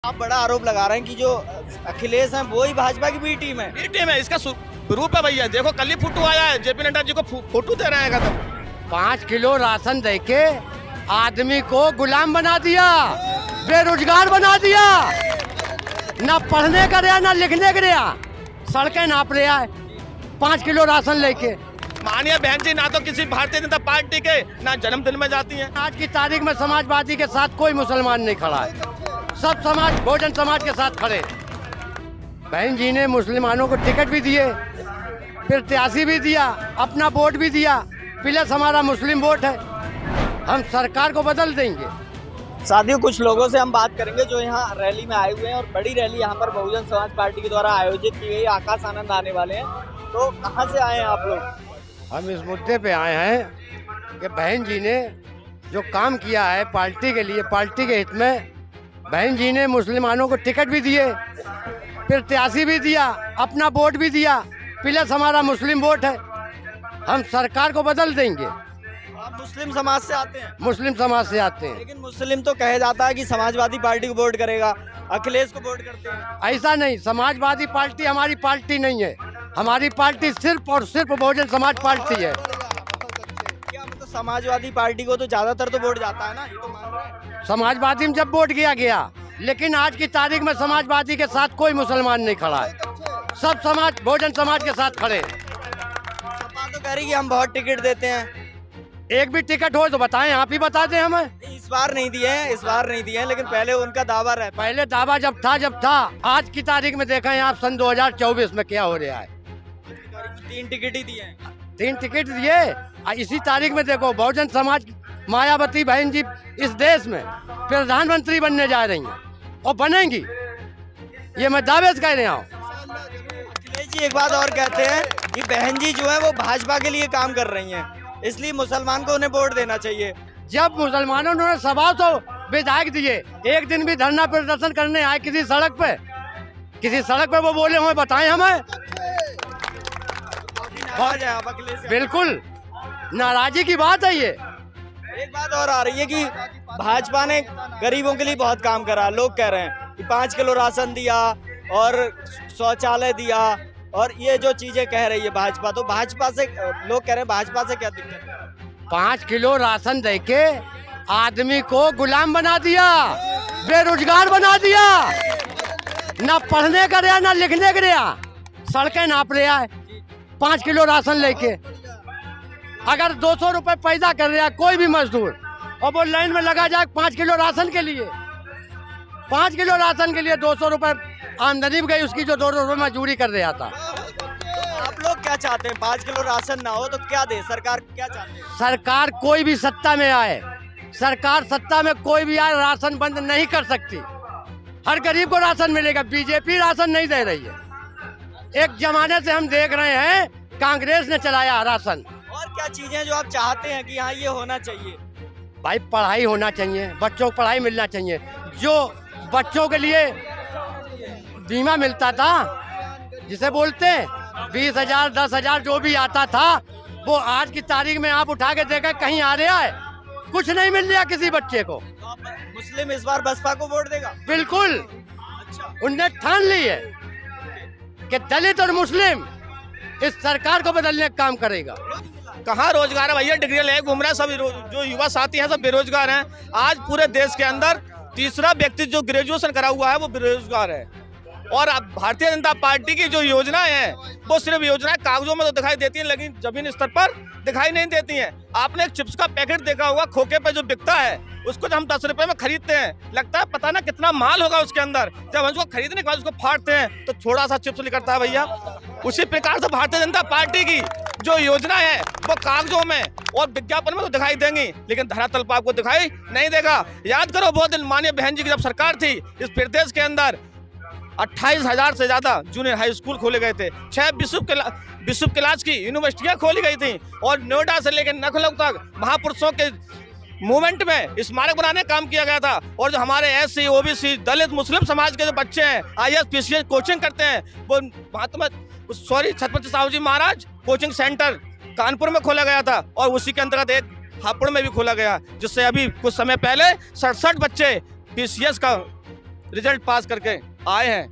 आप बड़ा आरोप लगा रहे हैं कि जो अखिलेश हैं वो ही भाजपा की बी टीम है। बी टीम है, इसका प्रूफ है भैया। देखो कल ही फोटो आया है, जेपी नड्डा जी को फोटो दे रहे हैं। 5 किलो राशन देके आदमी को गुलाम बना दिया, बेरोजगार बना दिया, ना पढ़ने का रहा ना लिखने का रहा, सड़कें नाप रहा है 5 किलो राशन लेके। मानिए बहन जी, ना तो किसी भारतीय जनता पार्टी के ना जन्मदिन में जाती हैं। आज की तारीख में समाजवादी के साथ कोई मुसलमान नहीं खड़ा है, सब समाज बहुजन समाज के साथ खड़े। बहन जी ने मुसलमानों को टिकट भी दिए, प्रत्याशी भी दिया, अपना वोट भी दिया, प्लस हमारा मुस्लिम वोट है। हम सरकार को बदल देंगे। साथियों, कुछ लोगों से हम बात करेंगे जो यहाँ रैली में आए हुए हैं और बड़ी रैली यहाँ पर बहुजन समाज पार्टी के द्वारा आयोजित की गई। आकाश आनंद आने वाले हैं, तो कहाँ से आए हैं आप लोग? हम इस मुद्दे पे आए हैं कि बहन जी ने जो काम किया है पार्टी के लिए, पार्टी के हित में, बहन जी ने मुसलमानों को टिकट भी दिए, प्रत्याशी भी दिया, अपना वोट भी दिया, प्लस हमारा मुस्लिम वोट है। हम सरकार को बदल देंगे। आप मुस्लिम समाज से आते हैं? मुस्लिम समाज से आते हैं। लेकिन मुस्लिम तो कहा जाता है कि समाजवादी पार्टी को वोट करेगा, अखिलेश को वोट करते हैं। ऐसा नहीं, समाजवादी पार्टी हमारी पार्टी नहीं है। हमारी पार्टी सिर्फ और सिर्फ बहुजन समाज पार्टी है। क्या मतलब समाजवादी पार्टी को तो ज्यादातर तो वोट जाता है ना, ये तो मान रहे हैं। समाजवादी में जब वोट किया गया, लेकिन आज की तारीख में समाजवादी के साथ कोई मुसलमान नहीं खड़ा है, सब समाज बहुजन समाज के साथ खड़े। सपा तो कह रही कि हम बहुत टिकट देते हैं। एक भी टिकट हो तो बताएं, आप ही बता दें हमें। इस बार नहीं दिए हैं, इस बार नहीं दिए हैं, लेकिन पहले उनका दावा रहता। पहले दावा जब था, आज की तारीख में देखें आप सन 2024 में क्या हो रहा है। 3 टिकट ही दिए हैं। 3 टिकट दिए। इसी तारीख में देखो बहुजन समाज मायावती बहन जी इस देश में प्रधानमंत्री बनने जा रही हैं और बनेंगी, ये मैं दावे से कह रहा हूँ। अखिलेश जी एक बात और कहते हैं कि बहन जी जो है वो भाजपा के लिए काम कर रही हैं, इसलिए मुसलमान को उन्हें वोट देना चाहिए। जब मुसलमानों ने 100 विधायक दिए, एक दिन भी धरना प्रदर्शन करने आए किसी सड़क पे वो बोले हुए बताएं हमें। बिल्कुल नाराजगी की बात है ये। एक बात और आ रही है कि भाजपा ने गरीबों के लिए बहुत काम करा। लोग कह रहे हैं कि 5 किलो राशन दिया और शौचालय दिया, और ये जो चीजें कह रही है भाजपा, तो भाजपा से लोग कह रहे हैं भाजपा से क्या दिक्कत है? 5 किलो राशन देके आदमी को गुलाम बना दिया, बेरोजगार बना दिया, ना पढ़ने का रहा ना लिखने का रहा, सड़कें नाप रहा है 5 किलो राशन लेके। अगर 200 रुपए पैदा कर रहा है कोई भी मजदूर और वो लाइन में लगा जाए 5 किलो राशन के लिए, 5 किलो राशन के लिए 200 रुपए आमदनी गई उसकी, जो 200 रुपए मजदूरी कर रहा था। आप लोग क्या चाहते हैं? 5 किलो राशन ना हो तो क्या दे सरकार? क्या चाहते हैं? सरकार कोई भी सत्ता में आए, सरकार सत्ता में कोई भी आए, राशन बंद नहीं कर सकती। हर गरीब को राशन मिलेगा। बीजेपी राशन नहीं दे रही है। एक जमाने से हम देख रहे हैं कांग्रेस ने चलाया राशन। और क्या चीजें जो आप चाहते हैं कि हाँ ये होना चाहिए? भाई पढ़ाई होना चाहिए, बच्चों को पढ़ाई मिलना चाहिए। जो बच्चों के लिए बीमा मिलता था, जिसे बोलते हैं 20,000 10,000 जो भी आता था, वो आज की तारीख में आप उठा के देखें कहीं आ रहा है? कुछ नहीं मिल रहा किसी बच्चे को। तो मुस्लिम इस बार बसपा को वोट देगा? बिल्कुल। अच्छा, उनने ठान ली है कि दलित और मुस्लिम इस सरकार को बदलने का काम करेगा। कहाँ रोजगार है भैया? डिग्री ले घूम रहे हैं, सब जो युवा साथी हैं सब बेरोजगार हैं। आज पूरे देश के अंदर तीसरा व्यक्ति जो ग्रेजुएशन करा हुआ है वो बेरोजगार है। और अब भारतीय जनता पार्टी की जो योजनाएं हैं वो सिर्फ योजनाएं कागजों में तो दिखाई देती हैं, लेकिन जमीन स्तर पर दिखाई नहीं देती हैं। आपने एक चिप्स का पैकेट देखा होगा खोखे पे जो बिकता है, उसको जब हम 10 रुपए में खरीदते हैं, लगता है पता ना कितना माल होगा उसके अंदर। जब हम उसको खरीदने के बाद उसको फाड़ते हैं तो थोड़ा सा चिप्स निकलता है भैया। उसी प्रकार से भारतीय जनता पार्टी की जो योजना है वो कागजों में और विज्ञापन में तो दिखाई देंगी, लेकिन धरातल पर आपको दिखाई नहीं देगा। याद करो बहुत दिन माननीय बहन जी की जब सरकार थी, इस प्रदेश के अंदर 28,000 से ज्यादा जूनियर हाई स्कूल खोले गए थे, 6 विश्व क्लास की यूनिवर्सिटियां खोली गई थी, और नोएडा से लेकर लखनऊ तक महापुरुषों के मूवमेंट में स्मारक बनाने का काम किया गया था। और जो हमारे SC OBC दलित मुस्लिम समाज के जो बच्चे हैं IAS PCS कोचिंग करते हैं, वो छत्रपति साहू जी महाराज कोचिंग सेंटर कानपुर में खोला गया था, और उसी के अंतर्गत एक हापुड़ में भी खोला गया, जिससे अभी कुछ समय पहले 67 बच्चे PCS का रिजल्ट पास करके आए हैं।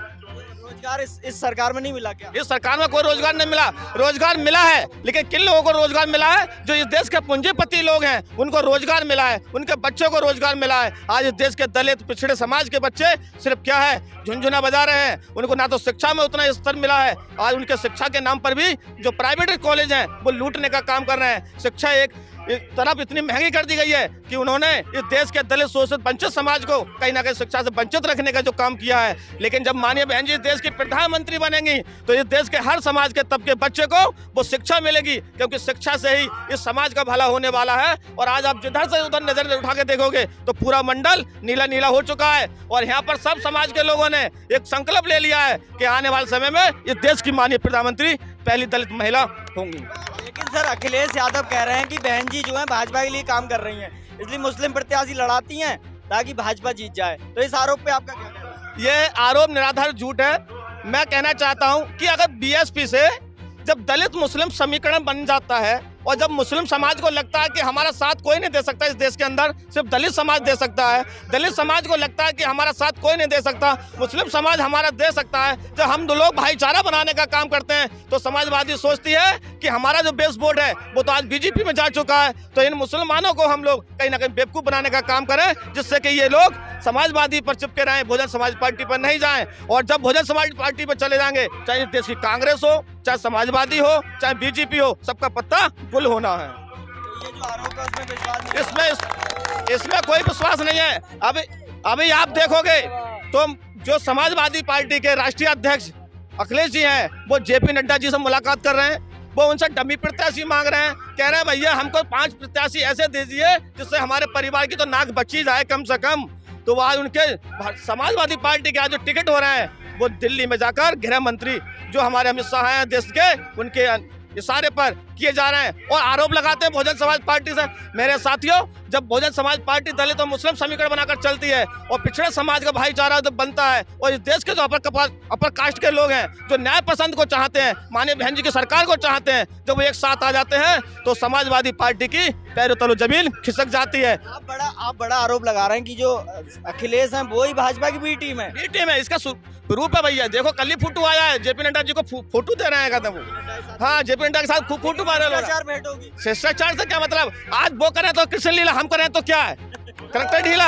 रोजगार इस सरकार में नहीं मिला क्या? इस सरकार में कोई रोजगार नहीं मिला। रोजगार मिला है, लेकिन किन लोगों को रोजगार मिला है? जो इस देश के पूंजीपति लोग हैं उनको रोजगार मिला है, उनके बच्चों को रोजगार मिला है। आज इस देश के दलित पिछड़े समाज के बच्चे सिर्फ क्या है, झुनझुना बजा रहे हैं। उनको ना तो शिक्षा में उतना स्तर मिला है, आज उनके शिक्षा के नाम पर भी जो प्राइवेट कॉलेज हैं वो लूटने का काम कर रहे हैं। शिक्षा एक तरफ इतनी महंगी कर दी गई है कि उन्होंने इस देश के दलित शोषित वंचित समाज को कहीं ना कहीं शिक्षा से वंचित रखने का जो काम किया है। लेकिन जब माननीय बहन जी देश की प्रधानमंत्री बनेंगी तो इस देश के हर समाज के तबके बच्चे को वो शिक्षा मिलेगी, क्योंकि शिक्षा से ही इस समाज का भला होने वाला है। और आज आप जिधर से उधर नजर उठा के देखोगे तो पूरा मंडल नीला नीला हो चुका है। और यहाँ पर सब समाज के लोगों ने एक संकल्प ले लिया है कि आने वाले समय में इस देश की माननीय प्रधानमंत्री पहली दलित महिला होंगी। लेकिन सर अखिलेश यादव कह रहे हैं कि बहन जी जो है भाजपा के लिए काम कर रही हैं, इसलिए मुस्लिम प्रत्याशी लड़ाती हैं ताकि भाजपा जीत जाए। तो इस आरोप पे आपका क्या कहना है? ये आरोप निराधार झूठ है। मैं कहना चाहता हूं कि अगर बीएसपी से जब दलित मुस्लिम समीकरण बन जाता है और जब मुस्लिम समाज को लगता है कि हमारा साथ कोई नहीं दे सकता इस देश के अंदर, सिर्फ दलित समाज दे सकता है, दलित समाज को लगता है कि हमारा साथ कोई नहीं दे सकता, मुस्लिम समाज हमारा दे सकता है, जब हम दो लोग भाईचारा बनाने का काम करते हैं तो समाजवादी सोचती है कि हमारा जो बेस बोर्ड है वो तो आज बीजेपी में जा चुका है, तो इन मुसलमानों को हम लोग कहीं ना कहीं बेवकूफ़ बनाने का काम करें, जिससे कि ये लोग समाजवादी पर चिपके रहें, बहुजन समाज पार्टी पर नहीं जाएं। और जब बहुजन समाज पार्टी पर चले जाएंगे, चाहे इस देश की कांग्रेस हो, चाहे समाजवादी हो, चाहे बीजेपी हो, सबका पत्ता गुल होना है। ये जो आरोप है उसमें विश्वास नहीं इसमें कोई विश्वास नहीं है। अभी आप देखोगे तो जो समाजवादी पार्टी के राष्ट्रीय अध्यक्ष अखिलेश जी हैं वो जेपी नड्डा जी से मुलाकात कर रहे हैं, वो उनसे डमी प्रत्याशी मांग रहे हैं, कह रहे हैं भैया हमको 5 प्रत्याशी ऐसे दीजिए जिससे हमारे परिवार की तो नाक बची जाए कम से कम। तो आज उनके समाजवादी पार्टी के आज जो टिकट हो रहे हैं वो दिल्ली में जाकर गृह मंत्री जो हमारे अमित शाह हैं देश के, उनके इशारे पर किए जा रहे हैं और आरोप लगाते हैं बहुजन समाज पार्टी से। मेरे साथियों, जब बहुजन समाज पार्टी दलित और मुस्लिम समीकरण बनाकर चलती है और पिछड़े समाज का भाईचारा जब बनता है और इस देश के जो अपर कास्ट के लोग हैं जो न्याय पसंद को चाहते हैं, माननीय बहन जी की सरकार को चाहते हैं, जब वो एक साथ आ जाते हैं तो समाजवादी पार्टी की पैरों तले जमीन खिसक जाती है। आप बड़ा आरोप लगा रहे हैं कि जो अखिलेश हैं वो ही भाजपा की बी टीम है। बी टीम है, इसका प्रूफ है भैया। देखो कल ही फोटो आया है, जेपी नड्डा जी को फोटो दे रहे हैं कहते वो। हाँ, जेपी नड्डा के साथ फोटो वायरल हो रहा है। शिष्टाचार से क्या मतलब? आज वो करें तो कृष्ण लीला, हम करें तो क्या है, करेक्टर ढीला।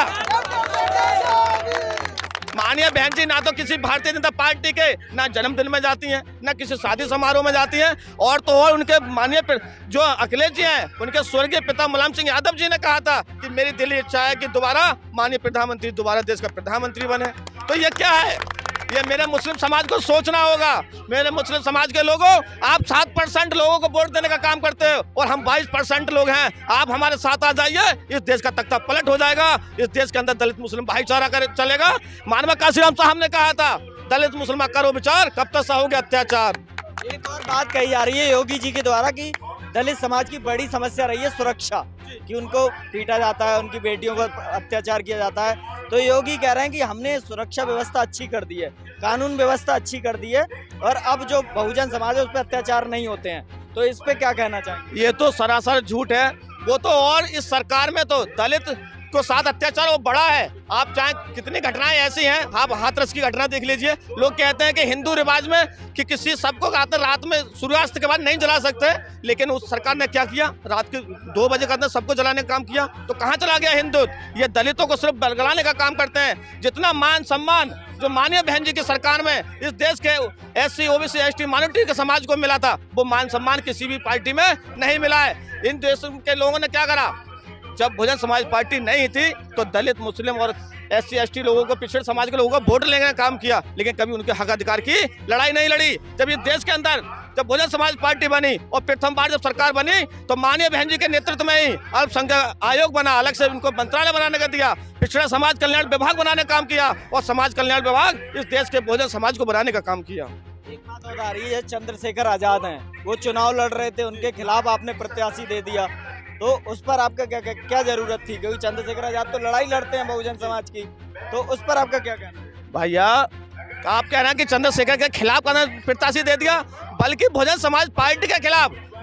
माननीय बहन जी ना तो किसी भारतीय जनता पार्टी के ना जन्मदिन में जाती हैं, ना किसी शादी समारोह में जाती हैं, और तो और उनके माननीय जो अखिलेश जी हैं उनके स्वर्गीय पिता मुलायम सिंह यादव जी ने कहा था कि मेरी दिली इच्छा है कि दोबारा माननीय प्रधानमंत्री दोबारा देश का प्रधानमंत्री बने। तो ये क्या है? ये मेरे मुस्लिम समाज को सोचना होगा। मेरे मुस्लिम समाज के लोगों, आप 7% लोगों को वोट देने का काम करते हो और हम 22% लोग हैं। आप हमारे साथ आ जाइए, इस देश का तख्ता पलट हो जाएगा, इस देश के अंदर दलित मुस्लिम भाईचारा चलेगा। मानवा काशीराम साहब ने कहा था दलित मुसलमान करो विचार, कब तक सहोगे अत्याचार। एक और बात कही जा रही है योगी जी के द्वारा कि दलित समाज की बड़ी समस्या रही है सुरक्षा, कि उनको पीटा जाता है, उनकी बेटियों पर अत्याचार किया जाता है। तो योगी कह रहे हैं कि हमने सुरक्षा व्यवस्था अच्छी कर दी है, कानून व्यवस्था अच्छी कर दी है और अब जो बहुजन समाज है उस पर अत्याचार नहीं होते हैं। तो इस पे क्या कहना चाहेंगे? ये तो सरासर झूठ है। वो तो और इस सरकार में तो दलित को साथ अत्याचार वो बड़ा है। आप चाहे कितनी घटनाएं ऐसी हैं, आप हाथरस की घटना देख लीजिए। लोग कहते हैं कि हिंदू रिवाज में कि किसी सबको रात में सूर्यास्त के बाद नहीं जला सकते, लेकिन उस सरकार ने क्या किया, रात के 2 बजे का सबको जलाने का काम किया। तो कहाँ चला गया हिंदुत्व? ये दलितों को सिर्फ बलगलाने का काम करते हैं। जितना मान सम्मान जो माननीय बहन जी की सरकार में इस देश के SC OBC ST माइनॉरिटी के समाज को मिला था, वो मान सम्मान किसी भी पार्टी में नहीं मिला है। इन देशों के लोगों ने क्या करा, जब बहुजन समाज पार्टी नहीं थी तो दलित मुस्लिम और SC ST लोगों को, पिछड़े समाज के लोगों को वोट लेने का काम किया, लेकिन कभी उनके हक अधिकार की लड़ाई नहीं लड़ी। जब इस देश के अंदर जब बहुजन समाज पार्टी बनी और प्रथम बार जब सरकार बनी तो माननीय बहन जी के नेतृत्व में ही अल्पसंख्यक आयोग बना, अलग से उनको मंत्रालय बनाने का दिया, पिछड़ा समाज कल्याण विभाग बनाने का काम किया और समाज कल्याण विभाग इस देश के बहुजन समाज को बनाने का काम किया। एक बात और आ रही है, चंद्रशेखर आजाद हैं, वो चुनाव लड़ रहे थे, उनके खिलाफ आपने प्रत्याशी दे दिया, तो उस पर आपका क्या जरूरत थी? क्योंकि चंद्रशेखर आजाद तो लड़ाई लड़ते हैं बहुजन समाज की, तो उस पर आपका क्या कहना है? भैया आप कह रहे हैं कि चंद्रशेखर के खिलाफ प्रत्याशी दे दिया, बल्कि बहुजन समाज पार्टी के खिलाफ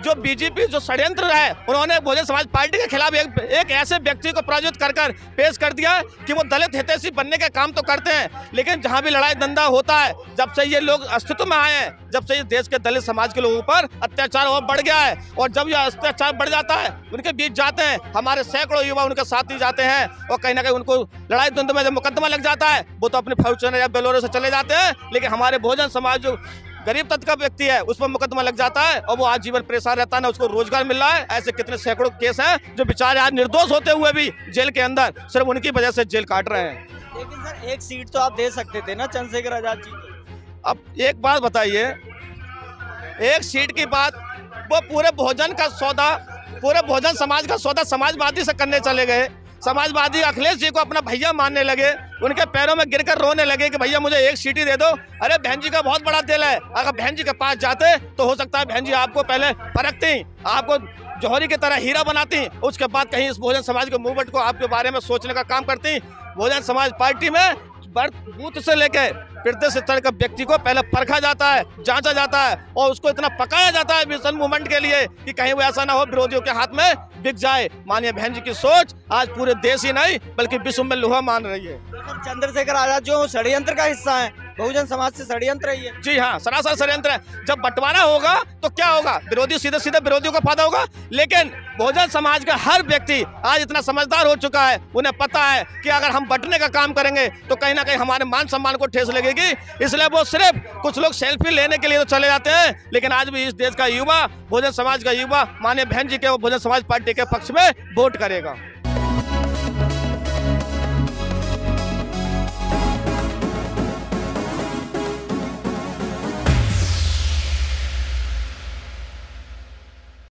जो बीजेपी जो षड्यंत्र है, उन्होंने बहुजन समाज पार्टी के खिलाफ एक ऐसे व्यक्ति को प्रायोजित कर पेश कर दिया कि वो दलित हितैषी बनने का काम तो करते हैं, लेकिन जहां भी लड़ाई धंधा होता है, जब से ये लोग अस्तित्व में आए हैं, जब से ये देश के दलित समाज के लोगों पर अत्याचार और बढ़ गया है, और जब यह अत्याचार बढ़ जाता है, उनके बीच जाते हैं हमारे सैकड़ों युवा, उनके साथ ही जाते हैं, और कहीं ना कहीं उनको लड़ाई द्वंद्व में जब मुकदमा लग जाता है, वो तो अपने फॉर्च्यूनर या बेलोरो से चले जाते हैं, लेकिन हमारे बहुजन समाज जो गरीब तबके का व्यक्ति है उस पर मुकदमा लग जाता है और वो आज जीवन परेशान रहता है, ना उसको रोजगार मिल रहा है। ऐसे कितने सैकड़ों केस हैं जो बेचारे आज निर्दोष होते हुए भी जेल के अंदर सिर्फ उनकी वजह से जेल काट रहे हैं। लेकिन सर एक सीट तो आप दे सकते थे ना चंद्रशेखर आजाद जी को। अब एक बात बताइए, एक सीट की बात, वो पूरे बहुजन का सौदा, पूरे बहुजन समाज का सौदा समाजवादी से करने चले गए। समाजवादी अखिलेश जी को अपना भैया मानने लगे, उनके पैरों में गिरकर रोने लगे कि भैया मुझे एक सीट ही दे दो। अरे बहन जी का बहुत बड़ा दिल है, अगर बहन जी के पास जाते तो हो सकता है बहन जी आपको पहले परखती, आपको जौहरी की तरह हीरा बनाती, उसके बाद कहीं इस बहुजन समाज के मूवमेंट को आपके बारे में सोचने का काम करती। बहुजन समाज पार्टी में बूथ से लेके फिरते से तक व्यक्ति को पहले परखा जाता है, जांचा जाता है, और उसको इतना पकाया जाता है विजन मूवमेंट के लिए कि कहीं वो ऐसा ना हो विरोधियों के हाथ में बिक जाए। माननीय बहन जी की सोच आज पूरे देश ही नहीं बल्कि विश्व में लोहा मान रही है। चंद्रशेखर आजाद जो षड्यंत्र का हिस्सा है, बहुजन समाज से षड्यंत्र ही है। जी हाँ, सरासर षड्यंत्र है। जब बंटवारा होगा तो क्या होगा, विरोधी सीधे सीधे विरोधियों को फायदा होगा, लेकिन बहुजन समाज का हर व्यक्ति आज इतना समझदार हो चुका है, उन्हें पता है कि अगर हम बंटने का काम करेंगे तो कहीं ना कहीं हमारे मान सम्मान को ठेस लगेगी, इसलिए वो सिर्फ कुछ लोग सेल्फी लेने के लिए तो चले जाते हैं, लेकिन आज भी इस देश का युवा, बहुजन समाज का युवा माननीय बहन जी के बहुजन समाज पार्टी के पक्ष में वोट करेगा।